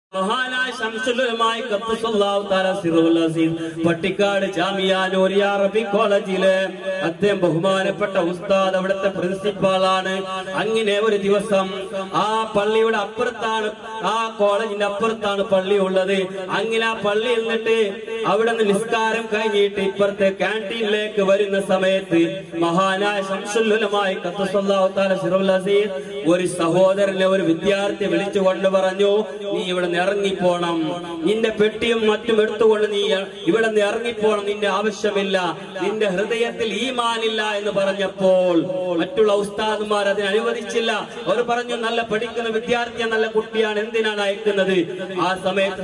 മഹാനായ ശംസുലുലമായി ഖദ്ദസല്ലാഹു തആല സിറുൽ അസീസ് പട്ടിക്കാട് ജാമിയ നൂരിയ അറബിക് കോളേജിലെ അദ്ദേഹം ബഹുമാനപ്പെട്ട ഉസ്താദ് അവിടുത്തെ പ്രിൻസിപ്പാളാണ്. അങ്ങനെ ഒരു ദിവസം ആ പള്ളിയുടെ അപ്പുറത്താണ്, ആ കോളേജിന്റെ അപ്പുറത്താണ് പള്ളി ഉള്ളത്. അങ്ങനെ ആ പള്ളിയിൽ നിന്നിട്ട് അവിടെ നിന്ന് നിസ്കാരം കഴിഞ്ഞിട്ട് ഇപ്പുറത്തെ ക്യാൻറ്റീനിലേക്ക് വരുന്ന സമയത്ത് മഹാനായ ശംസുലുലമായി ഖദ്ദസല്ലാഹു തആല സിറുൽ അസീസ് ഒരു സഹോദരനെ, ഒരു വിദ്യാർത്ഥി വിളിച്ചുകൊണ്ട് പറഞ്ഞു, നീ ഇവിടെ ഇറങ്ങിപ്പോണം, നിന്റെ പെട്ടിയും മറ്റും എടുത്തുകൊണ്ട് നീ ഇവിടെ നിന്ന് ഇറങ്ങിപ്പോണം, നിന്റെ ആവശ്യമില്ല, നിന്റെ ഹൃദയത്തിൽ ഈമാനില്ല എന്ന് പറഞ്ഞപ്പോൾ മറ്റുള്ള ഉസ്താദുമാർ അതിന് അനുവദിച്ചില്ല. അവർ പറഞ്ഞു, നല്ല പഠിക്കുന്ന വിദ്യാർത്ഥിയാണ്, നല്ല കുട്ടിയാണ്, എന്തിനാണ് അയക്കുന്നത്? ആ സമയത്ത്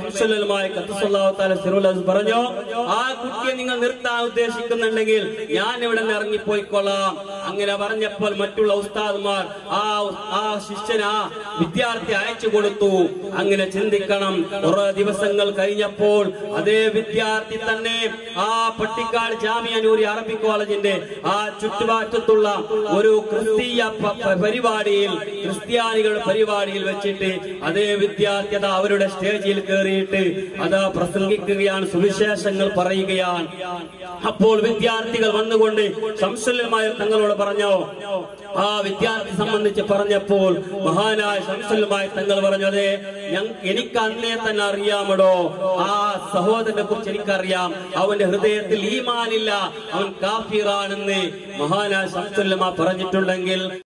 പറഞ്ഞു, ആ കുട്ടിയെ നിങ്ങൾ നിർത്താൻ ഉദ്ദേശിക്കുന്നുണ്ടെങ്കിൽ ഞാൻ ഇവിടെ നിന്ന് ഇറങ്ങിപ്പോയിക്കൊള്ളാം. അങ്ങനെ പറഞ്ഞപ്പോൾ മറ്റുള്ള ഉസ്താദുമാർ ആ ശിഷ്യന്, ആ വിദ്യാർത്ഥി അയച്ചു കൊടുത്തു. അങ്ങനെ ചിന്തിക്കണം, കുറെ ദിവസങ്ങൾ കഴിഞ്ഞപ്പോൾ അതേ വിദ്യാർത്ഥി തന്നെ ആ പട്ടിക്കാട് ജാമിയ നൂരിയ അറബിക് കോളേജിന്റെ ആ ചുറ്റുപാറ്റത്തുള്ള ഒരു ക്രിസ്തീയ പരിപാടിയിൽ, ക്രിസ്ത്യാനികളുടെ പരിപാടിയിൽ വെച്ചിട്ട് അതേ വിദ്യാർത്ഥി അവരുടെ സ്റ്റേജിൽ കയറിയിട്ട് അതാ പ്രസംഗിക്കുകയാണ്, സുവിശേഷങ്ങൾ പറയുകയാണ്. അപ്പോൾ വിദ്യാർത്ഥികൾ വന്നുകൊണ്ട് ശംസുലുലമായ തങ്ങളോട് പറഞ്ഞു. ആ വിദ്യാർത്ഥി സംബന്ധിച്ച് പറഞ്ഞപ്പോൾ മഹാനായ ശംസുലുലമായ തങ്ങൾ പറഞ്ഞു, അതെ, എനിക്ക് അന്നേ തന്നെ അറിയാമടോ, ആ സഹോദരനെ കുറിച്ച് എനിക്കറിയാം, അവന്റെ ഹൃദയത്തിൽ ഈമാനില്ല, അവൻ കാഫിറാണെന്ന് മഹാനായ ശംസുലുലമ പറഞ്ഞിട്ടുണ്ടെങ്കിൽ